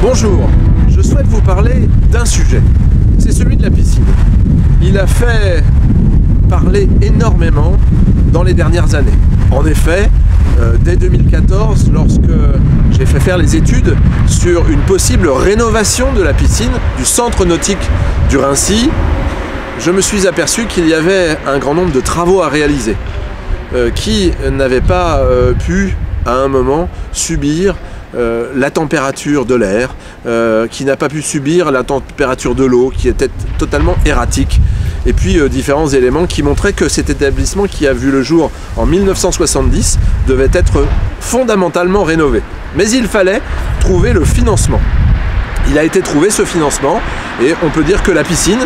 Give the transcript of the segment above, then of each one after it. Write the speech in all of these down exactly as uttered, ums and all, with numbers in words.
Bonjour, je souhaite vous parler d'un sujet, c'est celui de la piscine. Il a fait parler énormément dans les dernières années. En effet, euh, dès deux mille quatorze, lorsque j'ai fait faire les études sur une possible rénovation de la piscine du centre nautique du Rincy, je me suis aperçu qu'il y avait un grand nombre de travaux à réaliser euh, qui n'avaient pas euh, pu, à un moment, subir Euh, la température de l'air, euh, qui n'a pas pu subir la température de l'eau, qui était totalement erratique, et puis euh, différents éléments qui montraient que cet établissement, qui a vu le jour en mille neuf cent soixante-dix, devait être fondamentalement rénové. Mais il fallait trouver le financement. Il a été trouvé ce financement, et on peut dire que la piscine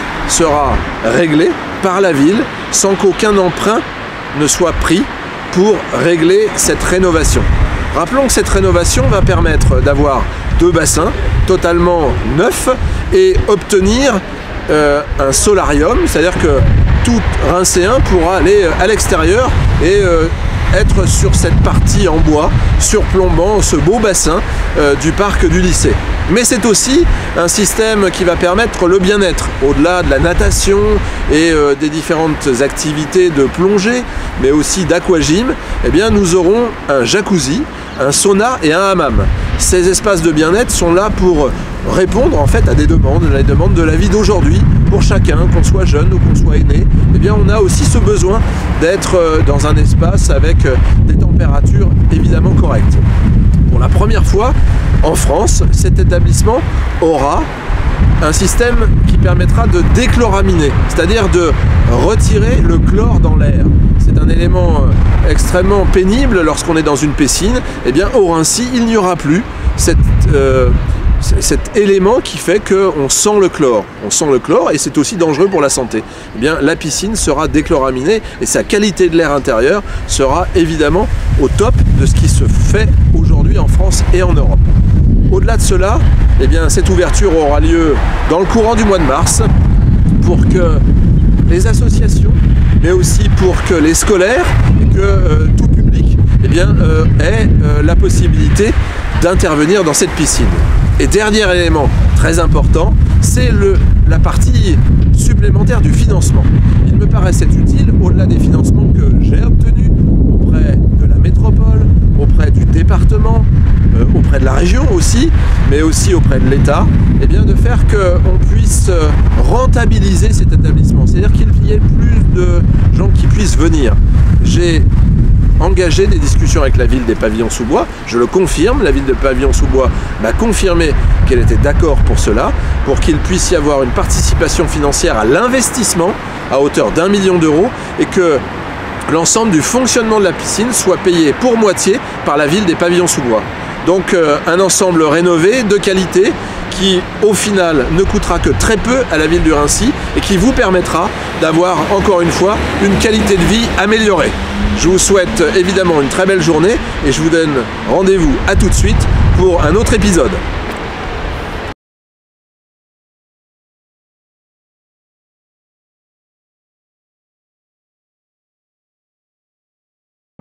sera réglée par la ville sans qu'aucun emprunt ne soit pris pour régler cette rénovation. Rappelons que cette rénovation va permettre d'avoir deux bassins totalement neufs et obtenir euh, un solarium, c'est-à-dire que tout Rincéen pourra aller à l'extérieur et euh, être sur cette partie en bois, surplombant ce beau bassin euh, du parc du lycée. Mais c'est aussi un système qui va permettre le bien-être, au-delà de la natation et euh, des différentes activités de plongée, mais aussi d'aquagym. Eh bien, nous aurons un jacuzzi, un sauna et un hammam. Ces espaces de bien-être sont là pour répondre en fait à des demandes, les demandes de la vie d'aujourd'hui, pour chacun, qu'on soit jeune ou qu'on soit aîné. Eh bien, on a aussi ce besoin d'être dans un espace avec des températures évidemment correctes. Pour la première fois en France, cet établissement aura un système qui permettra de déchloraminer, c'est-à-dire de retirer le chlore dans l'air. C'est un élément extrêmement pénible lorsqu'on est dans une piscine. Eh bien, au Rincy, il n'y aura plus cette, euh, cet élément qui fait qu'on sent le chlore. On sent le chlore et c'est aussi dangereux pour la santé. Eh bien, la piscine sera déchloraminée et sa qualité de l'air intérieur sera évidemment au top de ce qui se fait aujourd'hui en France et en Europe. Au-delà de cela, eh bien, cette ouverture aura lieu dans le courant du mois de mars pour que les associations, mais aussi pour que les scolaires et que euh, tout public eh bien, euh, ait euh, la possibilité d'intervenir dans cette piscine. Et dernier élément très important, c'est la partie supplémentaire du financement. Il me paraissait utile, au-delà des financements que j'ai obtenus auprès de la métropole, auprès du département, euh, auprès de la région aussi, mais aussi auprès de l'État, eh bien de faire qu'on puisse rentabiliser cet établissement, c'est-à-dire qu'il y ait plus de gens qui puissent venir. J'ai engagé des discussions avec la ville des Pavillons-sous-Bois, je le confirme, la ville de Pavillons-sous-Bois m'a confirmé qu'elle était d'accord pour cela, pour qu'il puisse y avoir une participation financière à l'investissement à hauteur d'un million d'euros et que l'ensemble du fonctionnement de la piscine soit payé pour moitié par la ville des Pavillons-sous-Bois. Donc euh, un ensemble rénové, de qualité, qui au final ne coûtera que très peu à la ville du Rincy et qui vous permettra d'avoir encore une fois une qualité de vie améliorée. Je vous souhaite évidemment une très belle journée et je vous donne rendez-vous à tout de suite pour un autre épisode.